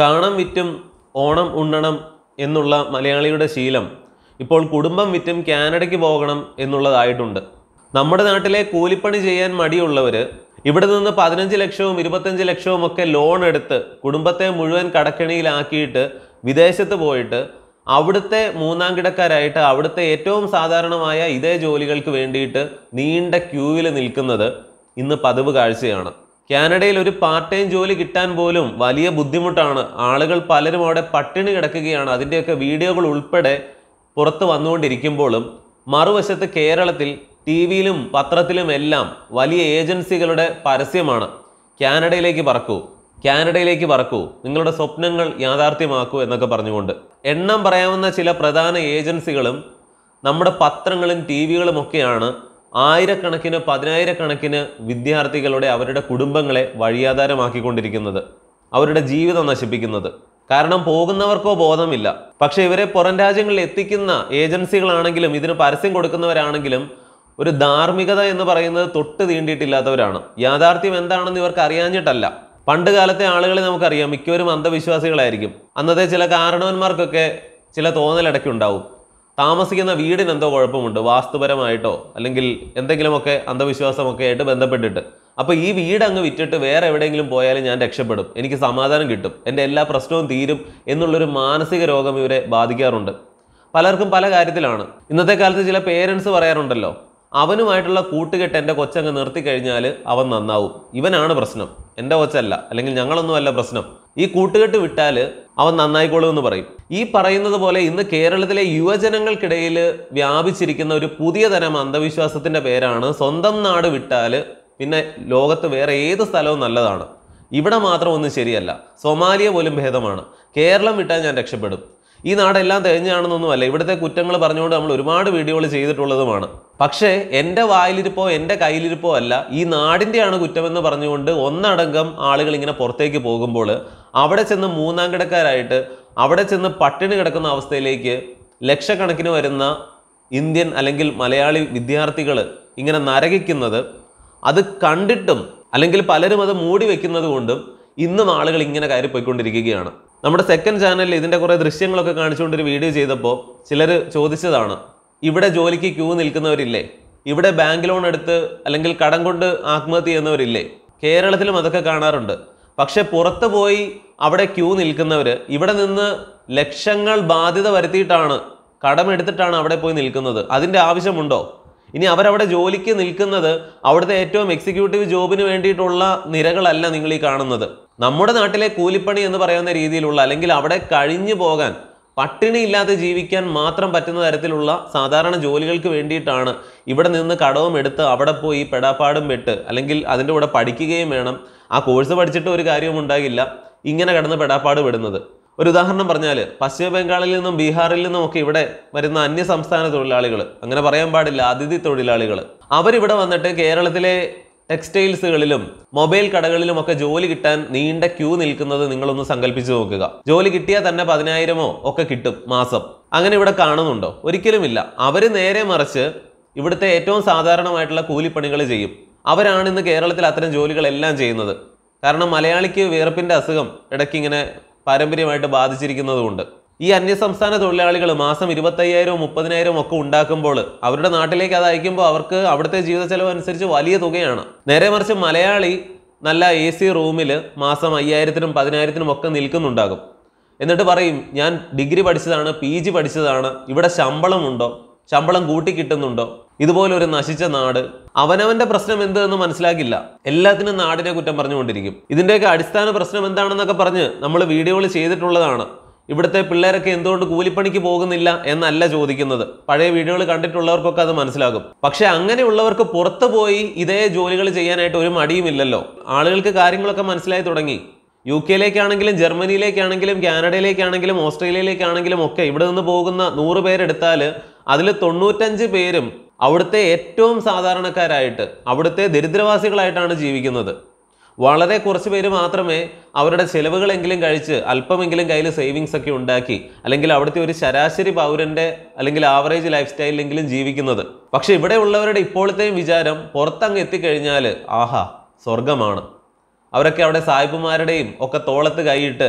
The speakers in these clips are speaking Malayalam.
കാണം വിറ്റും ഓണം ഉണ്ണണം എന്നുള്ള മലയാളിയുടെ ശീലം ഇപ്പോൾ കുടുംബം വിറ്റും കാനഡയ്ക്ക് പോകണം എന്നുള്ളതായിട്ടുണ്ട്. നമ്മുടെ നാട്ടിലെ കൂലിപ്പണി ചെയ്യാൻ മടിയുള്ളവർ ഇവിടെ നിന്ന് 15 ലക്ഷവും 25 ലക്ഷവും ഒക്കെ ലോൺ എടുത്ത് കുടുംബത്തെ മുഴുവൻ കടക്കെണിയിലാക്കിയിട്ട് വിദേശത്ത് പോയിട്ട് അവിടുത്തെ മൂന്നാം കിടക്കാരായിട്ട് അവിടുത്തെ ഏറ്റവും സാധാരണമായ ഇതേ ജോലികൾക്ക് വേണ്ടിയിട്ട് നീണ്ട ക്യൂവിൽ നിൽക്കുന്നത് ഇന്ന് പതിവ് കാഴ്ചയാണ്. കാനഡയിൽ ഒരു പാർട്ട് ടൈം ജോലി കിട്ടാൻ പോലും വലിയ ബുദ്ധിമുട്ടാണ്. ആളുകൾ പലരും അവിടെ പട്ടിണി കിടക്കുകയാണ്. അതിൻ്റെയൊക്കെ വീഡിയോകൾ ഉൾപ്പെടെ പുറത്ത് വന്നുകൊണ്ടിരിക്കുമ്പോഴും മറുവശത്ത് കേരളത്തിൽ ടിവിയിലും പത്രത്തിലും എല്ലാം വലിയ ഏജൻസികളുടെ പരസ്യമാണ്. കാനഡയിലേക്ക് പറക്കൂ, കാനഡയിലേക്ക് പറക്കൂ, നിങ്ങളുടെ സ്വപ്നങ്ങൾ യാഥാർത്ഥ്യമാക്കൂ എന്നൊക്കെ പറഞ്ഞുകൊണ്ട് എണ്ണം പറയാവുന്ന ചില പ്രധാന ഏജൻസികളും നമ്മുടെ പത്രങ്ങളും ടിവികളും ഒക്കെയാണ് ആയിരക്കണക്കിന് 10,000-കണക്കിന് വിദ്യാർത്ഥികളുടെ അവരുടെ കുടുംബങ്ങളെ വഴിയാധാരമാക്കിക്കൊണ്ടിരിക്കുന്നത്, അവരുടെ ജീവിതം നശിപ്പിക്കുന്നത്. കാരണം പോകുന്നവർക്കോ ബോധമില്ല. പക്ഷെ ഇവരെ പുറം രാജ്യങ്ങളിൽ എത്തിക്കുന്ന ഏജൻസികളാണെങ്കിലും ഇതിന് പരസ്യം കൊടുക്കുന്നവരാണെങ്കിലും ഒരു ധാർമ്മികത എന്ന് പറയുന്നത് തൊട്ട് തീണ്ടിയിട്ടില്ലാത്തവരാണ്. യാഥാർത്ഥ്യം എന്താണെന്ന് ഇവർക്ക് അറിയാഞ്ഞിട്ടല്ല. പണ്ട് കാലത്തെ ആളുകളെ നമുക്കറിയാം, മിക്കവരും അന്ധവിശ്വാസികളായിരിക്കും. അന്നത്തെ ചില കാരണവന്മാർക്കൊക്കെ ചില തോന്നലിടയ്ക്കുണ്ടാവും. താമസിക്കുന്ന വീടിന് എന്തോ കുഴപ്പമുണ്ട്, വാസ്തുപരമായിട്ടോ അല്ലെങ്കിൽ എന്തെങ്കിലുമൊക്കെ അന്ധവിശ്വാസമൊക്കെ ആയിട്ട് ബന്ധപ്പെട്ടിട്ട്. അപ്പോൾ ഈ വീട് അങ്ങ് വിറ്റിട്ട് വേറെ എവിടെയെങ്കിലും പോയാലും ഞാൻ രക്ഷപ്പെടും, എനിക്ക് സമാധാനം കിട്ടും, എൻ്റെ എല്ലാ പ്രശ്നവും തീരും എന്നുള്ളൊരു മാനസിക രോഗം ഇവരെ ബാധിക്കാറുണ്ട്. പലർക്കും പല കാര്യത്തിലാണ്. ഇന്നത്തെ കാലത്ത് ചില പേരൻസ് പറയാറുണ്ടല്ലോ, അവനുമായിട്ടുള്ള കൂട്ടുകെട്ട് എൻ്റെ കൊച്ചങ്ങ് നിർത്തിക്കഴിഞ്ഞാൽ അവൻ നന്നാവും, ഇവനാണ് പ്രശ്നം, എൻ്റെ കൊച്ചല്ല, അല്ലെങ്കിൽ ഞങ്ങളൊന്നുമല്ല പ്രശ്നം, ഈ കൂട്ടുകെട്ട് വിട്ടാൽ അവൻ നന്നായിക്കോളും എന്ന് പറയും. ഈ പറയുന്നത് പോലെ ഇന്ന് കേരളത്തിലെ യുവജനങ്ങൾക്കിടയിൽ വ്യാപിച്ചിരിക്കുന്ന ഒരു പുതിയ തരം അന്ധവിശ്വാസത്തിൻ്റെ പേരാണ് സ്വന്തം നാട് വിട്ടാൽ പിന്നെ ലോകത്ത് വേറെ ഏത് സ്ഥലവും നല്ലതാണ്, ഇവിടെ മാത്രം ഒന്നും ശരിയല്ല, സൊമാലിയ പോലും ഭേദമാണ്, കേരളം വിട്ടാൽ ഞാൻ രക്ഷപ്പെടും, ഈ നാടെല്ലാം തികഞ്ഞാണെന്നൊന്നുമല്ല, ഇവിടുത്തെ കുറ്റങ്ങൾ പറഞ്ഞുകൊണ്ട് നമ്മൾ ഒരുപാട് വീഡിയോകൾ ചെയ്തിട്ടുള്ളതുമാണ്. പക്ഷേ എൻ്റെ വായിലിരിപ്പോ എൻ്റെ കയ്യിലിരിപ്പോ അല്ല, ഈ നാടിൻ്റെയാണ് കുറ്റമെന്ന് പറഞ്ഞുകൊണ്ട് ഒന്നടങ്കം ആളുകൾ ഇങ്ങനെ പുറത്തേക്ക് പോകുമ്പോൾ അവിടെ ചെന്ന് മൂന്നാം കിടക്കാരായിട്ട് അവിടെ ചെന്ന് പട്ടിണി കിടക്കുന്ന അവസ്ഥയിലേക്ക് ലക്ഷക്കണക്കിന് വരുന്ന ഇന്ത്യൻ അല്ലെങ്കിൽ മലയാളി വിദ്യാർത്ഥികൾ ഇങ്ങനെ നരകിക്കുന്നത് അത് കണ്ടിട്ടും അല്ലെങ്കിൽ പലരും അത് മൂടി വെക്കുന്നത് കൊണ്ടും ഇന്നും ആളുകൾ ഇങ്ങനെ കയറിപ്പോയിക്കൊണ്ടിരിക്കുകയാണ്. നമ്മുടെ സെക്കൻഡ് ചാനലിൽ ഇതിൻ്റെ കുറേ ദൃശ്യങ്ങളൊക്കെ കാണിച്ചുകൊണ്ടൊരു വീഡിയോ ചെയ്തപ്പോൾ ചിലർ ചോദിച്ചതാണ്, ഇവിടെ ജോലിക്ക് ക്യൂ നിൽക്കുന്നവരില്ലേ, ഇവിടെ ബാങ്ക് ലോൺ എടുത്ത് അല്ലെങ്കിൽ കടം കൊണ്ട് ആത്മഹത്യ ചെയ്യുന്നവരില്ലേ? കേരളത്തിലും അതൊക്കെ കാണാറുണ്ട്. പക്ഷെ പുറത്ത് പോയി അവിടെ ക്യൂ നിൽക്കുന്നവർ ഇവിടെ നിന്ന് ലക്ഷങ്ങൾ ബാധ്യത വരുത്തിയിട്ടാണ്, കടമെടുത്തിട്ടാണ് അവിടെ പോയി നിൽക്കുന്നത്. അതിൻ്റെ ആവശ്യമുണ്ടോ? ഇനി അവരവിടെ ജോലിക്ക് നിൽക്കുന്നത് അവിടുത്തെ ഏറ്റവും എക്സിക്യൂട്ടീവ് ജോബിന് വേണ്ടിയിട്ടുള്ള നിരകളല്ല നിങ്ങൾ ഈ കാണുന്നത്. നമ്മുടെ നാട്ടിലെ കൂലിപ്പണി എന്ന് പറയുന്ന രീതിയിലുള്ള അല്ലെങ്കിൽ അവിടെ കഴിഞ്ഞു പോകാൻ പട്ടിണി ഇല്ലാതെ ജീവിക്കാൻ മാത്രം പറ്റുന്ന തരത്തിലുള്ള സാധാരണ ജോലികൾക്ക് വേണ്ടിയിട്ടാണ് ഇവിടെ നിന്ന് കടവും എടുത്ത് അവിടെ പോയി പെടാപ്പാടും പെട്ട് അല്ലെങ്കിൽ അതിൻ്റെ കൂടെ പഠിക്കുകയും വേണം, ആ കോഴ്സ് പഠിച്ചിട്ട് ഒരു കാര്യവും ഉണ്ടാകില്ല, ഇങ്ങനെ കിടന്ന് പെടാപ്പാട് പെടുന്നത്. ഒരു ഉദാഹരണം പറഞ്ഞാൽ പശ്ചിമ ബംഗാളിൽ നിന്നും ബീഹാറിൽ നിന്നും ഒക്കെ ഇവിടെ വരുന്ന അന്യ സംസ്ഥാന തൊഴിലാളികൾ, അങ്ങനെ പറയാൻ പാടില്ല, അതിഥി തൊഴിലാളികൾ, അവരിവിടെ വന്നിട്ട് കേരളത്തിലെ ടെക്സ്റ്റൈൽസുകളിലും മൊബൈൽ കടകളിലും ഒക്കെ ജോലി കിട്ടാൻ നീണ്ട ക്യൂ നിൽക്കുന്നത് നിങ്ങളൊന്ന് സങ്കല്പിച്ച് നോക്കുക. ജോലി കിട്ടിയാൽ തന്നെ 10,000 ഒക്കെ കിട്ടും മാസം. അങ്ങനെ ഇവിടെ കാണുന്നുണ്ടോ? ഒരിക്കലുമില്ല. അവർ നേരെ മറിച്ച് ഇവിടുത്തെ ഏറ്റവും സാധാരണമായിട്ടുള്ള കൂലിപ്പണികൾ ചെയ്യും. അവരാണ് ഇന്ന് കേരളത്തിൽ അത്തരം ജോലികളെല്ലാം ചെയ്യുന്നത്. കാരണം മലയാളിക്ക് വിയർപ്പിൻ്റെ അസുഖം ഇടയ്ക്ക് ഇങ്ങനെ പാരമ്പര്യമായിട്ട് ബാധിച്ചിരിക്കുന്നതുകൊണ്ട് ഈ അന്യസംസ്ഥാന തൊഴിലാളികൾ മാസം 25,000 30,000 ഒക്കെ ഉണ്ടാക്കുമ്പോൾ അവരുടെ നാട്ടിലേക്ക് അത് അയക്കുമ്പോൾ അവർക്ക് അവിടുത്തെ ജീവിത ചെലവ് അനുസരിച്ച് വലിയ തുകയാണ്. നേരെ മറിച്ച് മലയാളി നല്ല AC റൂമിൽ മാസം 5,000-നും 10,000-നും ഒക്കെ നിൽക്കുന്നുണ്ടാകും. എന്നിട്ട് പറയും, ഞാൻ ഡിഗ്രി പഠിച്ചതാണ്, PG പഠിച്ചതാണ്, ഇവിടെ ശമ്പളമുണ്ടോ, ശമ്പളം കൂട്ടി കിട്ടുന്നുണ്ടോ, ഇതുപോലെ ഒരു നശിച്ച നാട്. അവനവന്റെ പ്രശ്നം എന്തെന്ന് മനസ്സിലാക്കില്ല, എല്ലാത്തിനും നാടിനെ കുറ്റം പറഞ്ഞുകൊണ്ടിരിക്കും. ഇതിൻ്റെയൊക്കെ അടിസ്ഥാന പ്രശ്നം എന്താണെന്നൊക്കെ പറഞ്ഞ് നമ്മൾ വീഡിയോകൾ ചെയ്തിട്ടുള്ളതാണ്. ഇവിടുത്തെ പിള്ളേരൊക്കെ എന്തുകൊണ്ട് കൂലിപ്പണിക്ക് പോകുന്നില്ല എന്നല്ല ചോദിക്കുന്നത്. പഴയ വീഡിയോകൾ കണ്ടിട്ടുള്ളവർക്കൊക്കെ അത് മനസ്സിലാകും. പക്ഷെ അങ്ങനെയുള്ളവർക്ക് പുറത്തു പോയി ഇതേ ജോലികൾ ചെയ്യാനായിട്ട് ഒരു മടിയുമില്ലല്ലോ. ആളുകൾക്ക് കാര്യങ്ങളൊക്കെ മനസ്സിലായി തുടങ്ങി. UK-യിലേക്കാണെങ്കിലും ജർമ്മനിയിലേക്കാണെങ്കിലും കാനഡയിലേക്കാണെങ്കിലും ഓസ്ട്രേലിയയിലേക്കാണെങ്കിലും ഒക്കെ ഇവിടെ നിന്ന് പോകുന്ന 100 പേരെടുത്താൽ അതിൽ 95 പേരും അവിടുത്തെ ഏറ്റവും സാധാരണക്കാരായിട്ട് അവിടുത്തെ ദരിദ്രവാസികളായിട്ടാണ് ജീവിക്കുന്നത്. വളരെ കുറച്ച് പേര് മാത്രമേ അവരുടെ ചെലവുകളെങ്കിലും കഴിച്ച് അല്പമെങ്കിലും കയ്യിൽ സേവിങ്സ് ഒക്കെ ഉണ്ടാക്കി അല്ലെങ്കിൽ അവിടുത്തെ ഒരു ശരാശരി പൗരന്റെ അല്ലെങ്കിൽ ആവറേജ് ലൈഫ് സ്റ്റൈലിലെങ്കിലും ജീവിക്കുന്നത്. പക്ഷെ ഇവിടെ ഉള്ളവരുടെ ഇപ്പോഴത്തെയും വിചാരം പുറത്തങ്ങ് എത്തിക്കഴിഞ്ഞാൽ ആഹാ സ്വർഗമാണ്. അവരൊക്കെ അവിടെ സായിപ്പുമാരുടെയും ഒക്കെ തോളത്ത് കൈയിട്ട്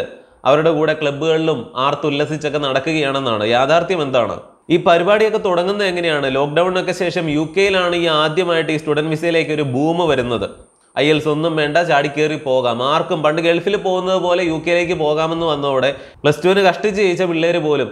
അവരുടെ കൂടെ ക്ലബ്ബുകളിലും ആർത്തുല്ലസിച്ചൊക്കെ നടക്കുകയാണെന്നാണ്. യാഥാർത്ഥ്യം എന്താണ്? ഈ പരിപാടിയൊക്കെ തുടങ്ങുന്നത് എങ്ങനെയാണ്? ലോക്ക്ഡൌണിനൊക്കെ ശേഷം UK-യിലാണ് ഈ ആദ്യമായിട്ട് ഈ സ്റ്റുഡൻറ് വിസയിലേക്ക് ഒരു ബൂം വരുന്നത്. IELTS ഒന്നും വേണ്ട, ചാടിക്കേറി പോകാം, ആർക്കും. പണ്ട് ഗൾഫിൽ പോകുന്നത് പോലെ UK-യിലേക്ക് പോകാമെന്ന് വന്നതോടെ +2-ന് കഷ്ടിച്ച് ജയിച്ച പിള്ളേർ പോലും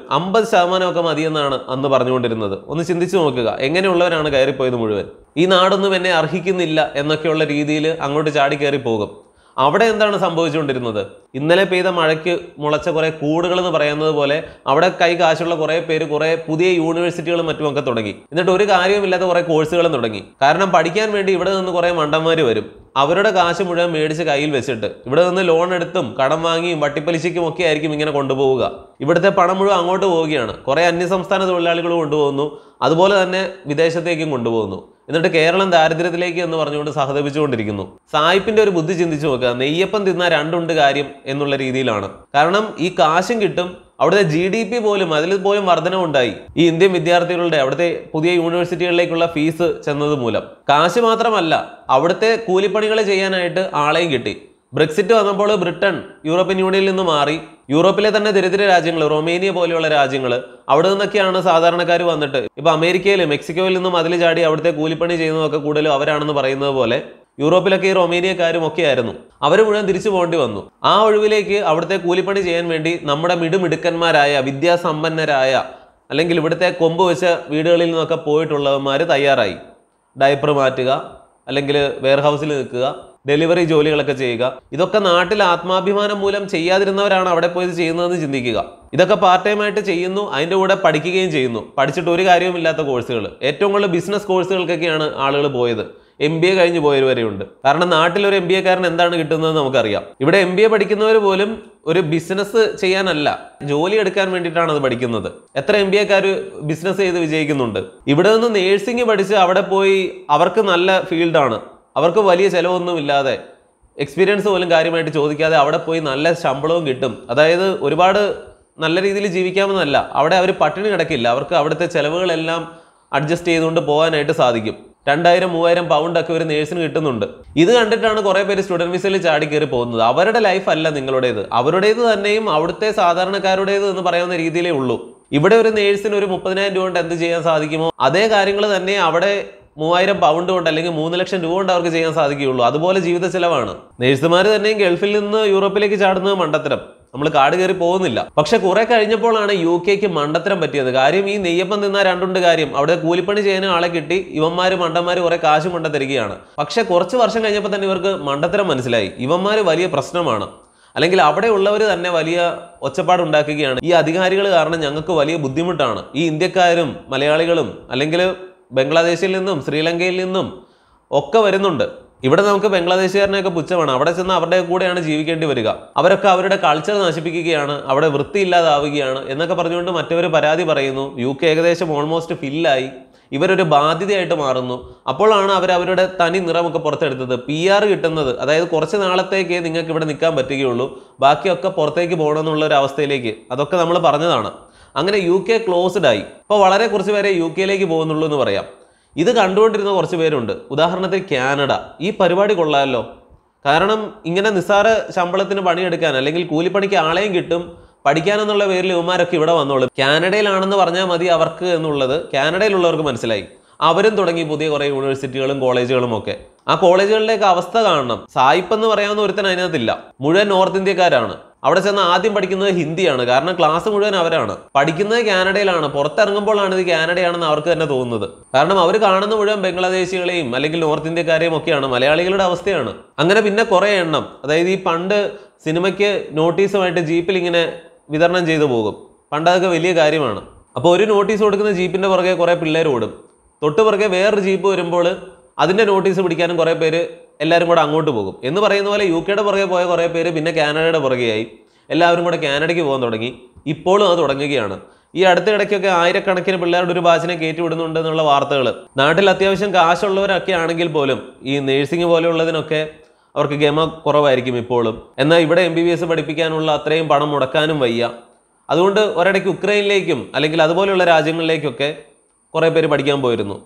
50% മതിയെന്നാണ് അന്ന് പറഞ്ഞുകൊണ്ടിരുന്നത്. ഒന്ന് ചിന്തിച്ചു നോക്കുക, എങ്ങനെയുള്ളവരാണ് കയറിപ്പോയത് മുഴുവൻ. ഈ നാടൊന്നും എന്നെ അർഹിക്കുന്നില്ല എന്നൊക്കെയുള്ള രീതിയിൽ അങ്ങോട്ട് ചാടിക്കേറി പോകും. അവിടെ എന്താണ് സംഭവിച്ചുകൊണ്ടിരുന്നത്? ഇന്നലെ പെയ്ത മഴയ്ക്ക് മുളച്ച കുറേ കൂടുകൾ എന്ന് പറയുന്നത് പോലെ അവിടെ കാശുള്ള കുറേ പേര് കുറേ പുതിയ യൂണിവേഴ്സിറ്റികളും മറ്റുമൊക്കെ തുടങ്ങി. എന്നിട്ട് ഒരു കാര്യവുമില്ലാത്ത കുറേ കോഴ്സുകളും തുടങ്ങി. കാരണം പഠിക്കാൻ വേണ്ടി ഇവിടെ നിന്ന് കുറേ മണ്ടന്മാർ വരും. അവരുടെ കാശ് മുഴുവൻ മേടിച്ച് കയ്യിൽ വെച്ചിട്ട് ഇവിടെ നിന്ന് ലോൺ എടുത്തും കടം വാങ്ങിയും വട്ടിപ്പലിശയ്ക്കും ഒക്കെ ആയിരിക്കും ഇങ്ങനെ കൊണ്ടുപോവുക. ഇവിടുത്തെ പണം മുഴുവൻ അങ്ങോട്ട് പോവുകയാണ്. കുറേ അന്യസംസ്ഥാന തൊഴിലാളികൾ കൊണ്ടുപോകുന്നു, അതുപോലെ തന്നെ വിദേശത്തേക്കും കൊണ്ടുപോകുന്നു. എന്നിട്ട് കേരളം ദാരിദ്ര്യത്തിലേക്ക് എന്ന് പറഞ്ഞുകൊണ്ട് സഹതപിച്ചുകൊണ്ടിരിക്കുന്നു. സായിപ്പിന്റെ ഒരു ബുദ്ധി ചിന്തിച്ചു നോക്കുക. നെയ്യപ്പം തിന്നാ രണ്ടുണ്ട് കാര്യം എന്നുള്ള രീതിയിലാണ്. കാരണം ഈ കാശും കിട്ടും, അവിടുത്തെ GDP പോലും അതിൽ പോലും വർധനവുണ്ടായി. ഈ ഇന്ത്യൻ വിദ്യാർത്ഥികളുടെ അവിടുത്തെ പുതിയ യൂണിവേഴ്സിറ്റികളിലേക്കുള്ള ഫീസ് ചെന്നത് മൂലം. കാശ് മാത്രമല്ല, അവിടുത്തെ കൂലിപ്പണികൾ ചെയ്യാനായിട്ട് ആളെയും കിട്ടി. ബ്രെക്സിറ്റ് വന്നപ്പോൾ ബ്രിട്ടൻ യൂറോപ്യൻ യൂണിയനിൽ നിന്ന് മാറി. യൂറോപ്പിലെ തന്നെ ദരിദ്ര രാജ്യങ്ങൾ, റൊമേനിയ പോലെയുള്ള രാജ്യങ്ങൾ, അവിടെ നിന്നൊക്കെയാണ് സാധാരണക്കാർ വന്നിട്ട് ഇപ്പൊ അമേരിക്കയിൽ മെക്സിക്കോയിൽ നിന്നും അതിൽ ചാടി അവിടുത്തെ കൂലിപ്പണി ചെയ്യുന്നതൊക്കെ കൂടുതലും അവരാണെന്ന് പറയുന്നത് പോലെ യൂറോപ്പിലൊക്കെ ഈ റൊമേനിയക്കാരും ഒക്കെ ആയിരുന്നു. അവർ മുഴുവൻ തിരിച്ചു പോകേണ്ടി വന്നു. ആ ഒഴിവിലേക്ക് അവിടുത്തെ കൂലിപ്പണി ചെയ്യാൻ വേണ്ടി നമ്മുടെ മിടുമിടുക്കന്മാരായ വിദ്യാസമ്പന്നരായ അല്ലെങ്കിൽ ഇവിടുത്തെ കൊമ്പ് വെച്ച വീടുകളിൽ നിന്നൊക്കെ പോയിട്ടുള്ളവന്മാർ തയ്യാറായി. ഡയപ്പർ മാറ്റുക, അല്ലെങ്കിൽ വെയർഹൗസിൽ നിൽക്കുക, ഡെലിവറി ജോലികളൊക്കെ ചെയ്യുക. ഇതൊക്കെ നാട്ടിൽ ആത്മാഭിമാനം മൂലം ചെയ്യാതിരുന്നവരാണ് അവിടെ പോയി ചെയ്യുന്നതെന്ന് ചിന്തിക്കുക. ഇതൊക്കെ പാർട്ട് ടൈം ആയിട്ട് ചെയ്യുന്നു, അതിൻ്റെ കൂടെ പഠിക്കുകയും ചെയ്യുന്നു. പഠിച്ചിട്ട് ഒരു കാര്യവുമില്ലാത്ത കോഴ്സുകൾ, ഏറ്റവും കൂടുതൽ ബിസിനസ് കോഴ്സുകൾക്കൊക്കെയാണ് ആളുകൾ പോയത്. MBA കഴിഞ്ഞ് പോയവരെയുണ്ട്. കാരണം നാട്ടിലൊരു MBA കാരൻ എന്താണ് കിട്ടുന്നത് നമുക്കറിയാം. ഇവിടെ MBA പഠിക്കുന്നവർ പോലും ഒരു ബിസിനസ് ചെയ്യാനല്ല, ജോലി എടുക്കാൻ വേണ്ടിയിട്ടാണ് അത് പഠിക്കുന്നത്. എത്ര MBA കാർ ബിസിനസ് ചെയ്ത് വിജയിക്കുന്നുണ്ട്. ഇവിടെ നിന്ന് നേഴ്സിംഗ് പഠിച്ച് അവിടെ പോയി അവർക്ക് നല്ല ഫീൽഡാണ്, അവർക്ക് വലിയ ചിലവൊന്നും ഇല്ലാതെ, എക്സ്പീരിയൻസ് പോലും കാര്യമായിട്ട് ചോദിക്കാതെ അവിടെ പോയി നല്ല ശമ്പളവും കിട്ടും. അതായത് ഒരുപാട് നല്ല രീതിയിൽ ജീവിക്കാമെന്നല്ല, അവിടെ അവർ പട്ടിണി കിടക്കില്ല. അവർക്ക് അവിടുത്തെ ചിലവുകളെല്ലാം അഡ്ജസ്റ്റ് ചെയ്തുകൊണ്ട് പോകാനായിട്ട് സാധിക്കും. 2000-3000 പൗണ്ടൊക്കെ ഒരു നേഴ്സിന് കിട്ടുന്നുണ്ട്. ഇത് കണ്ടിട്ടാണ് കുറേ പേര് സ്റ്റുഡൻറ് വിസയിൽ ചാടിക്കയറി പോകുന്നത്. അവരുടെ ലൈഫ് അല്ല നിങ്ങളുടേത്, അവരുടേത് തന്നെയും അവിടുത്തെ സാധാരണക്കാരുടേത് എന്ന് പറയുന്ന രീതിയിലേ ഉള്ളൂ. ഇവിടെ ഒരു നേഴ്സിന് ഒരു 30,000 രൂപ കൊണ്ട് എന്ത് ചെയ്യാൻ സാധിക്കുമോ അതേ കാര്യങ്ങൾ തന്നെ അവിടെ 3000 പൗണ്ട് കൊണ്ട് അല്ലെങ്കിൽ 3 ലക്ഷം രൂപ കൊണ്ട് അവർക്ക് ചെയ്യാൻ സാധിക്കുകയുള്ളൂ. അതുപോലെ ജീവിത ചെലവാണ്. നേഴ്സുമാർ തന്നെയും ഗൾഫിൽ നിന്ന് യൂറോപ്പിലേക്ക് ചാടുന്നത് മണ്ടത്തരം. നമ്മൾ കാട് കയറി പോകുന്നില്ല. പക്ഷെ കുറെ കഴിഞ്ഞപ്പോഴാണ് UK-ക്ക് മണ്ടത്തരം പറ്റിയത്. കാര്യം ഈ നെയ്യപ്പം തിന്നാ രണ്ടുണ്ട് കാര്യം. അവിടെ കൂലിപ്പണി ചെയ്യാൻ ആളെ കിട്ടി, ഇവന്മാര് മണ്ടന്മാര് കുറെ കാശ് കൊണ്ട തരികയാണ്. പക്ഷെ കുറച്ച് വർഷം കഴിഞ്ഞപ്പോൾ തന്നെ ഇവർക്ക് മണ്ടത്തരം മനസ്സിലായി. ഇവന്മാര് വലിയ പ്രശ്നമാണ്, അല്ലെങ്കിൽ അവിടെ ഉള്ളവർ തന്നെ വലിയ ഒച്ചപ്പാടുണ്ടാക്കുകയാണ്. ഈ അധികാരികൾ കാരണം ഞങ്ങൾക്ക് വലിയ ബുദ്ധിമുട്ടാണ്. ഈ ഇന്ത്യക്കാരും മലയാളികളും അല്ലെങ്കിൽ ബംഗ്ലാദേശിൽ നിന്നും ശ്രീലങ്കയിൽ നിന്നും ഒക്കെ വരുന്നുണ്ട്. ഇവിടെ നമുക്ക് ബംഗ്ലാദേശുകാരനെയൊക്കെ പുച്ഛമാണ്. അവിടെ ചെന്ന് അവരുടെ കൂടെയാണ് ജീവിക്കേണ്ടി വരിക. അവരൊക്കെ അവരുടെ കൾച്ചർ നശിപ്പിക്കുകയാണ്, അവിടെ വൃത്തിയില്ലാതാവുകയാണ് എന്നൊക്കെ പറഞ്ഞുകൊണ്ട് മറ്റവർ പരാതി പറയുന്നു. UK ഏകദേശം ഓൾമോസ്റ്റ് ഫില്ലായി. ഇവരൊരു ബാധ്യതയായിട്ട് മാറുന്നു. അപ്പോഴാണ് അവരുടെ തനി നിറമൊക്കെ പുറത്തെടുത്തത്. PR കിട്ടുന്നത്, അതായത് കുറച്ച് നാളത്തേക്ക് നിങ്ങൾക്ക് ഇവിടെ നിൽക്കാൻ പറ്റുകയുള്ളൂ, ബാക്കിയൊക്കെ പുറത്തേക്ക് പോകണമെന്നുള്ള ഒരു അവസ്ഥയിലേക്ക് അതൊക്കെ നമ്മൾ പറഞ്ഞതാണ്. അങ്ങനെ UK ക്ലോസ്ഡ് ആയി. ഇപ്പോൾ വളരെ കുറച്ച് പേരെ UK-യിലേക്ക് പോകുന്നുള്ളൂ എന്ന് പറയാം. ഇത് കണ്ടുകൊണ്ടിരുന്ന കുറച്ച് പേരുണ്ട്. ഉദാഹരണത്തിന് കാനഡ. ഈ പരിപാടി കൊള്ളാമല്ലോ. കാരണം ഇങ്ങനെ നിസ്സാര ശമ്പളത്തിന് പണിയെടുക്കാൻ അല്ലെങ്കിൽ കൂലിപ്പണിക്ക് ആളെയും കിട്ടും, പഠിക്കാനെന്നുള്ള പേരിൽ ഇവന്മാരൊക്കെ ഇവിടെ വന്നോളും. കാനഡയിലാണെന്ന് പറഞ്ഞാൽ മതി അവർക്ക് എന്നുള്ളത് കാനഡയിലുള്ളവർക്ക് മനസ്സിലായി. അവരും തുടങ്ങി പുതിയ കുറേ യൂണിവേഴ്സിറ്റികളും കോളേജുകളും ഒക്കെ. ആ കോളേജുകളിലേക്ക് അവസ്ഥ കാണണം. സായിപ്പ് എന്ന് പറയാവുന്ന ഒരുത്തൻ അതിനകത്തില്ല. മുഴുവൻ നോർത്ത് ഇന്ത്യക്കാരാണ്. അവിടെ ചെന്ന് ആദ്യം പഠിക്കുന്നത് ഹിന്ദിയാണ്. കാരണം ക്ലാസ് മുഴുവൻ അവരാണ്. പഠിക്കുന്നത് കാനഡയിലാണ്. പുറത്തിറങ്ങുമ്പോഴാണ് ഇത് കാനഡയാണെന്ന് അവർക്ക് തന്നെ തോന്നുന്നത്. കാരണം അവർ കാണുന്ന മുഴുവൻ ബംഗ്ലാദേശികളെയും അല്ലെങ്കിൽ നോർത്ത് ഇന്ത്യക്കാരെയും ഒക്കെയാണ്. മലയാളികളുടെ അവസ്ഥയാണ്. അങ്ങനെ പിന്നെ കുറേ എണ്ണം, അതായത് ഈ പണ്ട് സിനിമയ്ക്ക് നോട്ടീസുമായിട്ട് ജീപ്പിൽ ഇങ്ങനെ വിതരണം ചെയ്തു പോകും. പണ്ട് അതൊക്കെ വലിയ കാര്യമാണ്. അപ്പോൾ ഒരു നോട്ടീസ് കൊടുക്കുന്ന ജീപ്പിൻ്റെ പുറകെ കുറേ പിള്ളേർ ഓടും. തൊട്ട് പുറകെ വേറൊരു ജീപ്പ് വരുമ്പോൾ അതിൻ്റെ നോട്ടീസ് പിടിക്കാനും കുറേ പേര് എല്ലാവരും കൂടെ അങ്ങോട്ട് പോകും. എന്ന് പറയുന്ന പോലെ UK-യുടെ പുറകെ പോയ കുറേ പേര് പിന്നെ കാനഡയുടെ പുറകെയായി. എല്ലാവരും കൂടെ കാനഡയ്ക്ക് പോകാൻ തുടങ്ങി. ഇപ്പോഴും അത് തുടങ്ങുകയാണ്. ഈ അടുത്ത ഇടയ്ക്കൊക്കെ ആയിരക്കണക്കിന് പിള്ളേരുടെ ഒരു ബാച്ചിനെ കയറ്റി വിടുന്നുണ്ട് എന്നുള്ള വാർത്തകൾ. നാട്ടിൽ അത്യാവശ്യം കാശുള്ളവരൊക്കെ ആണെങ്കിൽ പോലും ഈ നേഴ്സിംഗ് പോലെയുള്ളതിനൊക്കെ അവർക്ക് ഗമ കുറവായിരിക്കും ഇപ്പോഴും. എന്നാൽ ഇവിടെ MBBS പഠിപ്പിക്കാനുള്ള അത്രയും പണം മുടക്കാനും വയ്യ. അതുകൊണ്ട് ഒരിടയ്ക്ക് ഉക്രൈനിലേക്കും അല്ലെങ്കിൽ അതുപോലെയുള്ള രാജ്യങ്ങളിലേക്കൊക്കെ കുറേ പേര് പഠിക്കാൻ പോയിരുന്നു.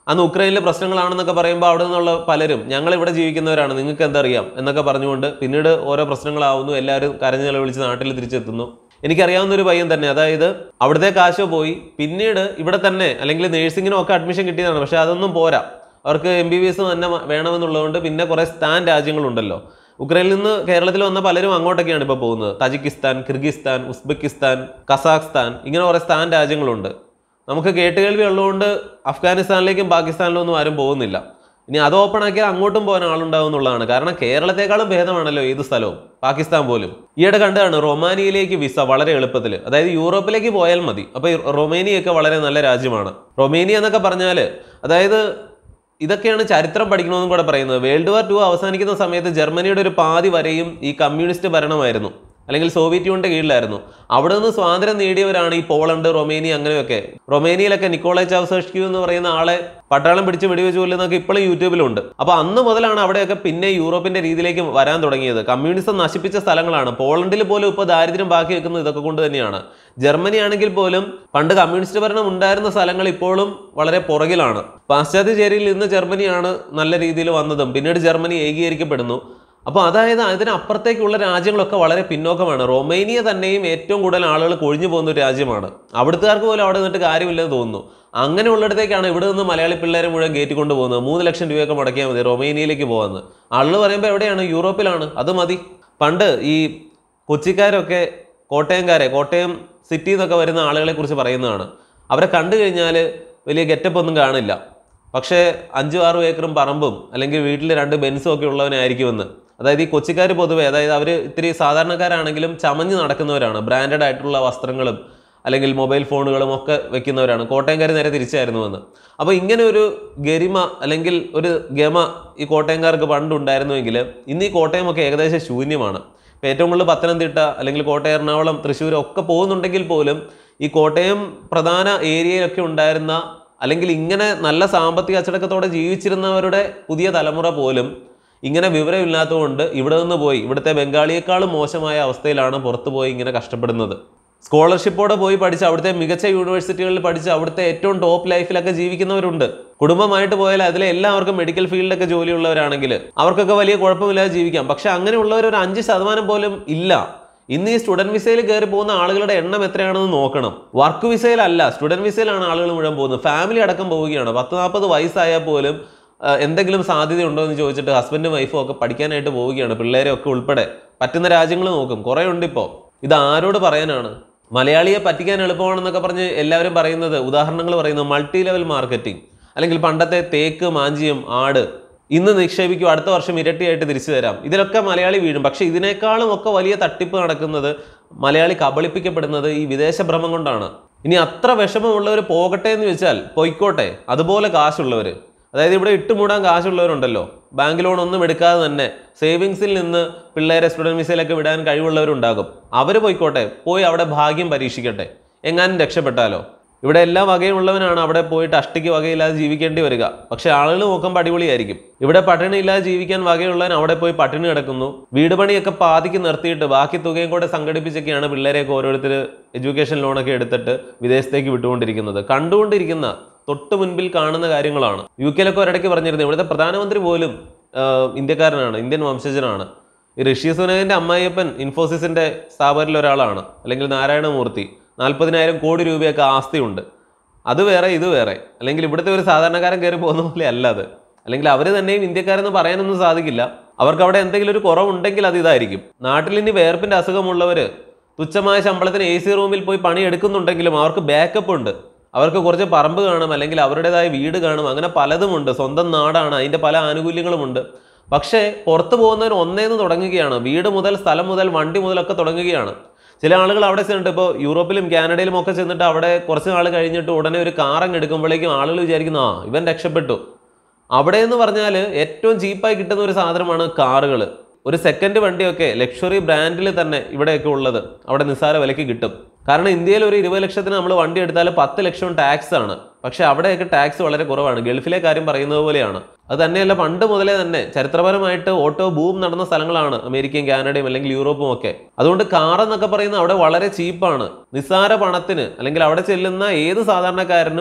അന്ന് ഉക്രൈനിലെ പ്രശ്നങ്ങളാണെന്നൊക്കെ പറയുമ്പോൾ അവിടെ നിന്നുള്ള പലരും ഞങ്ങൾ ഇവിടെ ജീവിക്കുന്നവരാണ്, നിങ്ങൾക്ക് എന്തറിയാം എന്നൊക്കെ പറഞ്ഞുകൊണ്ട് പിന്നീട് ഓരോ പ്രശ്നങ്ങളാവുന്നു, എല്ലാവരും കരഞ്ഞു നിലവിളിച്ച് നാട്ടിൽ തിരിച്ചെത്തുന്നു. എനിക്കറിയാവുന്ന ഒരു പയ്യൻ തന്നെ, അതായത് അവിടുത്തെ കാശോ പോയി പിന്നീട് ഇവിടെ തന്നെ അല്ലെങ്കിൽ നേഴ്സിങ്ങിനും ഒക്കെ അഡ്മിഷൻ കിട്ടിയതാണ്. പക്ഷെ അതൊന്നും പോരാ, അവർക്ക് MBBS തന്നെ വേണമെന്നുള്ളതുകൊണ്ട് പിന്നെ കുറേ സ്ഥാൻ രാജ്യങ്ങളുണ്ടല്ലോ. ഉക്രൈനിൽ നിന്ന് കേരളത്തിൽ വന്ന പലരും അങ്ങോട്ടൊക്കെയാണ് ഇപ്പോൾ പോകുന്നത്. തജിക്കിസ്ഥാൻ, കിർഗിസ്ഥാൻ, ഉസ്ബെക്കിസ്ഥാൻ, കസാഖ്സ്ഥാൻ, ഇങ്ങനെ കുറേ സ്ഥാൻ രാജ്യങ്ങളുണ്ട്. നമുക്ക് കേട്ടുകേൾവി ഉള്ളതുകൊണ്ട് അഫ്ഗാനിസ്ഥാനിലേക്കും പാകിസ്ഥാനിലും ഒന്നും ആരും പോകുന്നില്ല. ഇനി അത് ഓപ്പൺ ആക്കിയാൽ അങ്ങോട്ടും പോകാൻ ആളുണ്ടാവും എന്നുള്ളതാണ്. കാരണം കേരളത്തെക്കാളും ഭേദമാണല്ലോ ഏത് സ്ഥലവും, പാകിസ്ഥാൻ പോലും. ഈയിടെ കണ്ടാണ് റൊമാനിയയിലേക്ക് വിസ വളരെ എളുപ്പത്തിൽ, അതായത് യൂറോപ്പിലേക്ക് പോയാൽ മതി. അപ്പോൾ റൊമേനിയൊക്കെ വളരെ നല്ല രാജ്യമാണ്. റൊമേനിയ എന്നൊക്കെ പറഞ്ഞാൽ അതായത് ഇതൊക്കെയാണ് ചരിത്രം പഠിക്കണമെന്നും കൂടെ പറയുന്നത്. വേൾഡ് വാർ 2 അവസാനിക്കുന്ന സമയത്ത് ജർമ്മനിയുടെ ഒരു പാതി വരെയും ഈ കമ്മ്യൂണിസ്റ്റ് ഭരണമായിരുന്നു, അല്ലെങ്കിൽ സോവിയറ്റ് യൂണിയന്റെ കീഴിലായിരുന്നു. അവിടെ നിന്ന് സ്വാതന്ത്ര്യം നേടിയവരാണ് ഈ പോളണ്ട്, റൊമേനിയ, അങ്ങനെയൊക്കെ. റൊമേനിയയിലൊക്കെ നിക്കോളായ് ചൗസസ്ക്യൂ എന്ന് പറയുന്ന ആളെ പട്ടാളം പിടിച്ച് വെടിവെച്ച് കൊല്ലുന്നതൊക്കെ ഇപ്പോഴും യൂട്യൂബിലുണ്ട്. അപ്പോൾ അന്ന് മുതലാണ് അവിടെയൊക്കെ പിന്നെ യൂറോപ്പിന്റെ രീതിയിലേക്ക് വരാൻ തുടങ്ങിയത്. കമ്മ്യൂണിസം നശിപ്പിച്ച സ്ഥലങ്ങളാണ്. പോളണ്ടിൽ പോലും ഇപ്പോൾ ദാരിദ്ര്യം ബാക്കി വെക്കുന്നത് ഇതൊക്കെ കൊണ്ട് തന്നെയാണ്. ജർമ്മനി ആണെങ്കിൽ പോലും പണ്ട് കമ്മ്യൂണിസ്റ്റ് ഭരണം ഉണ്ടായിരുന്ന സ്ഥലങ്ങൾ ഇപ്പോഴും വളരെ പുറകിലാണ്. പാശ്ചാത്യ ചേരിയിൽ നിന്ന് ജർമ്മനിയാണ് നല്ല രീതിയിൽ വന്നതും പിന്നീട് ജർമ്മനി ഏകീകരിക്കപ്പെടുന്നു. അപ്പോൾ അതായത് അതിനപ്പുറത്തേക്കുള്ള രാജ്യങ്ങളൊക്കെ വളരെ പിന്നോക്കമാണ്. റൊമേനിയ തന്നെയും ഏറ്റവും കൂടുതൽ ആളുകൾ കൊഴിഞ്ഞു പോകുന്ന ഒരു രാജ്യമാണ്. അവിടുത്തുകാർക്ക് പോലും അവിടെ നിന്നിട്ട് കാര്യമില്ലെന്ന് തോന്നുന്നു. അങ്ങനെയുള്ളിടത്തേക്കാണ് ഇവിടെ നിന്ന് മലയാളി പിള്ളേരെ മുഴുവൻ കയറ്റിക്കൊണ്ട് പോകുന്നത്. 3 ലക്ഷം രൂപയൊക്കെ മുടക്കിയാൽ മതി റൊമേനിയയിലേക്ക് പോകാമെന്ന്. ആളുകൾ പറയുമ്പോൾ എവിടെയാണ്? യൂറോപ്പിലാണ്. അത് മതി. പണ്ട് ഈ കൊച്ചിക്കാരൊക്കെ കോട്ടയം സിറ്റി എന്നൊക്കെ വരുന്ന ആളുകളെ കുറിച്ച് പറയുന്നതാണ്. അവരെ കണ്ടു കഴിഞ്ഞാൽ വലിയ ഗെറ്റപ്പ് ഒന്നും കാണില്ല, പക്ഷേ 5-6 ഏക്കറും പറമ്പും അല്ലെങ്കിൽ വീട്ടിൽ 2 ബെൻസും ഒക്കെ ഉള്ളവനായിരിക്കുമെന്ന്. അതായത് ഈ കൊച്ചിക്കാർ പൊതുവെ, അതായത് അവർ ഇത്തിരി സാധാരണക്കാരാണെങ്കിലും ചമഞ്ഞ് നടക്കുന്നവരാണ്. ബ്രാൻഡഡ് ആയിട്ടുള്ള വസ്ത്രങ്ങളും അല്ലെങ്കിൽ മൊബൈൽ ഫോണുകളും ഒക്കെ വെക്കുന്നവരാണ്. കോട്ടയംകാർ നേരെ തിരിച്ചായിരുന്നുവെന്ന്. അപ്പോൾ ഇങ്ങനെ ഒരു ഗരിമ അല്ലെങ്കിൽ ഒരു ഗമ ഈ കോട്ടയംകാർക്ക് പണ്ടുണ്ടായിരുന്നുവെങ്കിൽ ഇന്ന് ഈ കോട്ടയമൊക്കെ ഏകദേശം ശൂന്യമാണ്. ഇപ്പോൾ ഏറ്റവും കൂടുതൽ പത്തനംതിട്ട അല്ലെങ്കിൽ കോട്ടയം, എറണാകുളം, തൃശ്ശൂർ ഒക്കെ പോകുന്നുണ്ടെങ്കിൽ പോലും ഈ കോട്ടയം പ്രധാന ഏരിയയിലൊക്കെ ഉണ്ടായിരുന്ന അല്ലെങ്കിൽ ഇങ്ങനെ നല്ല സാമ്പത്തിക അച്ചടക്കത്തോടെ ജീവിച്ചിരുന്നവരുടെ പുതിയ തലമുറ പോലും ഇങ്ങനെ വിവരമില്ലാത്തതുകൊണ്ട് ഇവിടെ നിന്ന് പോയി ഇവിടുത്തെ ബംഗാളിയേക്കാളും മോശമായ അവസ്ഥയിലാണ് പുറത്തു പോയി ഇങ്ങനെ കഷ്ടപ്പെടുന്നത്. സ്കോളർഷിപ്പോടെ പോയി പഠിച്ച് അവിടുത്തെ മികച്ച യൂണിവേഴ്സിറ്റികളിൽ പഠിച്ച് അവിടുത്തെ ഏറ്റവും ടോപ്പ് ലൈഫിലൊക്കെ ജീവിക്കുന്നവരുണ്ട്. കുടുംബമായിട്ട് പോയാൽ അതിലെ എല്ലാവർക്കും മെഡിക്കൽ ഫീൽഡൊക്കെ ജോലിയുള്ളവരാണെങ്കിൽ അവർക്കൊക്കെ വലിയ കുഴപ്പമില്ലാതെ ജീവിക്കാം. പക്ഷെ അങ്ങനെയുള്ളവർ ഒരു 5% പോലും ഇല്ല. ഇന്ന് ഈ സ്റ്റുഡന്റ് വിസയിൽ കയറി പോകുന്ന ആളുകളുടെ എണ്ണം എത്രയാണെന്ന് നോക്കണം. വർക്ക് വിസയിലല്ല, സ്റ്റുഡന്റ് വിസയിലാണ് ആളുകൾ മുഴുവൻ പോകുന്നത്. ഫാമിലി അടക്കം പോവുകയാണ്. 10-40 വയസ്സായാൽ പോലും എന്തെങ്കിലും സാധ്യതയുണ്ടോ എന്ന് ചോദിച്ചിട്ട് ഹസ്ബൻഡും വൈഫും ഒക്കെ പഠിക്കാനായിട്ട് പോവുകയാണ്, പിള്ളേരെ ഒക്കെ ഉൾപ്പെടെ. പറ്റുന്ന രാജ്യങ്ങൾ നോക്കും, കുറേ ഉണ്ട് ഇപ്പോൾ. ഇത് ആരോട് പറയാനാണ്? മലയാളിയെ പറ്റിക്കാൻ എളുപ്പമാണെന്നൊക്കെ പറഞ്ഞ് എല്ലാവരും പറയുന്നത്, ഉദാഹരണങ്ങൾ പറയുന്നത് മൾട്ടി ലെവൽ മാർക്കറ്റിംഗ്, അല്ലെങ്കിൽ പണ്ടത്തെ തേക്ക്, മാഞ്ചിയം, ആട് ഇന്ന് നിക്ഷേപിക്കും, അടുത്ത വർഷം ഇരട്ടിയായിട്ട് തിരിച്ചു തരാം. ഇതിലൊക്കെ മലയാളി വീഴും. പക്ഷെ ഇതിനേക്കാളും ഒക്കെ വലിയ തട്ടിപ്പ് നടക്കുന്നത്, മലയാളി കബളിപ്പിക്കപ്പെടുന്നത് ഈ വിദേശ ഭ്രമം കൊണ്ടാണ്. ഇനി അത്ര വിഷമമുള്ളവർ പോകട്ടെ എന്ന് വെച്ചാൽ പൊയ്ക്കോട്ടെ. അതുപോലെ കാശുള്ളവർ, അതായത് ഇവിടെ ഇട്ടുമൂടാൻ കാശുള്ളവരുണ്ടല്ലോ, ബാങ്ക് ലോൺ ഒന്നും എടുക്കാതെ തന്നെ സേവിങ്സിൽ നിന്ന് പിള്ളേരെ സ്റ്റുഡൻറ് വിസയിലൊക്കെ വിടാൻ കഴിവുള്ളവരുണ്ടാകും. അവർ പോയിക്കോട്ടെ, പോയി അവിടെ ഭാഗ്യം പരീക്ഷിക്കട്ടെ, എങ്ങാനും രക്ഷപ്പെട്ടാലോ. ഇവിടെ എല്ലാ വകയുള്ളവനാണ് അവിടെ പോയിട്ട് അഷ്ടിക്ക് വകയില്ലാതെ ജീവിക്കേണ്ടി വരിക. പക്ഷെ ആളുകൾ നോക്കുമ്പോൾ അടിപൊളിയായിരിക്കും. ഇവിടെ പട്ടിണി ഇല്ലാതെ ജീവിക്കാൻ വകയുള്ളവൻ അവിടെ പോയി പട്ടിണി കിടക്കുന്നു. വീട് പണിയൊക്കെ പാതിക്ക് നിർത്തിയിട്ട് ബാക്കി തുകയും കൂടെ സംഘടിപ്പിച്ചൊക്കെയാണ് പിള്ളേരെയൊക്കെ ഓരോരുത്തർ എഡ്യൂക്കേഷൻ ലോണൊക്കെ എടുത്തിട്ട് വിദേശത്തേക്ക് വിട്ടുകൊണ്ടിരിക്കുന്നത്. കണ്ടുകൊണ്ടിരിക്കുന്ന, തൊട്ട് മുൻപിൽ കാണുന്ന കാര്യങ്ങളാണ്. UK-ലൊക്കെ ഒരിടയ്ക്ക് പറഞ്ഞിരുന്നു, ഇവിടുത്തെ പ്രധാനമന്ത്രി പോലും ഇന്ത്യക്കാരനാണ്, ഇന്ത്യൻ വംശജനാണ്. ഈ ഋഷി സുനകിന്റെ അമ്മായിയപ്പൻ ഇൻഫോസിസിന്റെ സ്ഥാപകരിൽ ഒരാളാണ്, അല്ലെങ്കിൽ നാരായണമൂർത്തി. 40,000 കോടി രൂപയൊക്കെ ആസ്തിയുണ്ട്. അത് വേറെ ഇത് വേറെ. അല്ലെങ്കിൽ ഇവിടുത്തെ ഒരു സാധാരണക്കാരൻ കയറി പോകുന്ന പോലെ അല്ല അത്. അല്ലെങ്കിൽ അവർ തന്നെയും ഇന്ത്യക്കാരെന്ന് പറയാനൊന്നും സാധിക്കില്ല. അവർക്ക് അവിടെ എന്തെങ്കിലും ഒരു കുറവുണ്ടെങ്കിൽ അത് ഇതായിരിക്കും. നാട്ടിൽ ഇനി വേർപ്പിന്റെ അസുഖമുള്ളവർ തുച്ഛമായ ശമ്പളത്തിന് AC റൂമിൽ പോയി പണി എടുക്കുന്നുണ്ടെങ്കിലും അവർക്ക് ബാക്കപ്പ് ഉണ്ട്. അവർക്ക് കുറച്ച് പറമ്പ് കാണും, അല്ലെങ്കിൽ അവരുടേതായ വീട് കാണും, അങ്ങനെ പലതുമുണ്ട്. സ്വന്തം നാടാണ്, അതിൻ്റെ പല ആനുകൂല്യങ്ങളുമുണ്ട്. പക്ഷേ പുറത്തു പോകുന്നവർ ഒന്നേന്ന് തുടങ്ങുകയാണ്. വീട് മുതൽ, സ്ഥലം മുതൽ, വണ്ടി മുതലൊക്കെ തുടങ്ങുകയാണ്. ചില ആളുകൾ അവിടെ ചെന്നിട്ട്, ഇപ്പോൾ യൂറോപ്പിലും കാനഡയിലും ഒക്കെ ചെന്നിട്ട് അവിടെ കുറച്ച് നാൾ കഴിഞ്ഞിട്ട് ഉടനെ ഒരു കാറങ്ങ് എടുക്കുമ്പോഴേക്കും ആളുകൾ വിചാരിക്കുന്നു, ഇവൻ രക്ഷപ്പെട്ടു. അവിടെ എന്ന് പറഞ്ഞാൽ ഏറ്റവും ചീപ്പായി കിട്ടുന്ന ഒരു സാധനമാണ് കാറുകൾ. ഒരു സെക്കൻഡ് വണ്ടിയൊക്കെ ലക്ഷറി ബ്രാൻഡിൽ തന്നെ ഇവിടെയൊക്കെ ഉള്ളത് അവിടെ നിസ്സാര വിലയ്ക്ക് കിട്ടും. കാരണം ഇന്ത്യയിൽ ഒരു 20 ലക്ഷത്തിന് നമ്മൾ വണ്ടി എടുത്താൽ 10 ലക്ഷം ടാക്സ് ആണ്. പക്ഷെ അവിടെയൊക്കെ ടാക്സ് വളരെ കുറവാണ്. ഗൾഫിലെ കാര്യം പറയുന്നത് പോലെയാണ്. അത് തന്നെയല്ല, പണ്ട് മുതലേ തന്നെ ചരിത്രപരമായിട്ട് ഓട്ടോ ബൂം നടന്ന സ്ഥലങ്ങളാണ് അമേരിക്കയും കാനഡയും അല്ലെങ്കിൽ യൂറോപ്പും ഒക്കെ. അതുകൊണ്ട് കാർ എന്നൊക്കെ പറയുന്നത് അവിടെ വളരെ ചീപ്പാണ്. നിസ്സാര പണത്തിന്, അല്ലെങ്കിൽ അവിടെ ചെല്ലുന്ന ഏത് സാധാരണക്കാരനും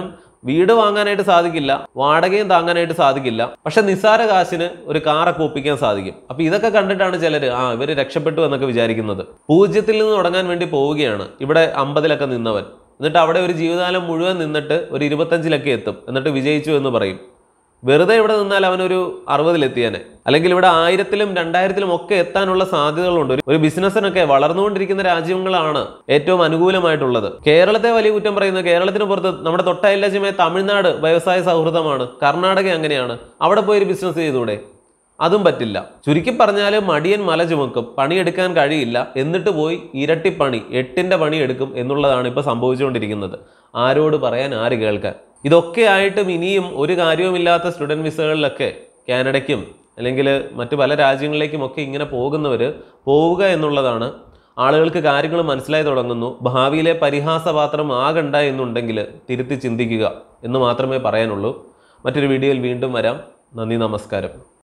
വീട് വാങ്ങാനായിട്ട് സാധിക്കില്ല, വാടകയും താങ്ങാനായിട്ട് സാധിക്കില്ല, പക്ഷെ നിസ്സാര കാശിന് ഒരു കാറൊക്കെ ഒപ്പിക്കാൻ സാധിക്കും. അപ്പൊ ഇതൊക്കെ കണ്ടിട്ടാണ് ചിലർ ഇവർ രക്ഷപ്പെട്ടു എന്നൊക്കെ വിചാരിക്കുന്നത്. 0-ൽ നിന്ന് തുടങ്ങാൻ വേണ്ടി പോവുകയാണ് ഇവിടെ 50-ലൊക്കെ നിന്നവൻ. എന്നിട്ട് അവിടെ ഒരു ജീവിതകാലം മുഴുവൻ നിന്നിട്ട് ഒരു 25-ലൊക്കെ എത്തും, എന്നിട്ട് വിജയിച്ചു എന്ന് പറയും. വെറുതെ ഇവിടെ നിന്നാൽ അവനൊരു 60-ലെത്തിയാനെ. അല്ലെങ്കിൽ ഇവിടെ 1000-ലും 2000-ലും ഒക്കെ എത്താനുള്ള സാധ്യതകളുണ്ട്. ഒരു ബിസിനസ്സിനൊക്കെ വളർന്നുകൊണ്ടിരിക്കുന്ന രാജ്യങ്ങളാണ് ഏറ്റവും അനുകൂലമായിട്ടുള്ളത്. കേരളത്തെ വലിയ കുറ്റം പറയുന്നത്, കേരളത്തിന് പുറത്ത് നമ്മുടെ തൊട്ടയൽ രാജ്യമായ തമിഴ്നാട് വ്യവസായ സൗഹൃദമാണ്, കർണാടക അങ്ങനെയാണ്. അവിടെ പോയൊരു ബിസിനസ് ചെയ്തൂടെ? അതും പറ്റില്ല. ചുരുക്കി പറഞ്ഞാൽ മടിയൻ മല ചുമക്കും, പണിയെടുക്കാൻ കഴിയില്ല, എന്നിട്ട് പോയി ഇരട്ടിപ്പണി 8-ന്റെ പണി എടുക്കും എന്നുള്ളതാണ് ഇപ്പോൾ സംഭവിച്ചുകൊണ്ടിരിക്കുന്നത്. ആരോട് പറയാൻ, ആര് കേൾക്കാൻ? ഇതൊക്കെ ആയിട്ടും ഇനിയും ഒരു കാര്യവുമില്ലാത്ത സ്റ്റുഡൻറ് വിസകളിലൊക്കെ കാനഡയ്ക്കും അല്ലെങ്കിൽ മറ്റു പല രാജ്യങ്ങളിലേക്കും ഒക്കെ ഇങ്ങനെ പോവുക എന്നുള്ളതാണ്. ആളുകൾക്ക് കാര്യങ്ങൾ മനസ്സിലായി തുടങ്ങുന്നു. ഭാവിയിലെ പരിഹാസപാത്രം ആകണ്ട എന്നുണ്ടെങ്കിൽ തിരുത്തി ചിന്തിക്കുക എന്ന് മാത്രമേ പറയാനുള്ളൂ. മറ്റൊരു വീഡിയോയിൽ വീണ്ടും വരാം. നന്ദി, നമസ്കാരം.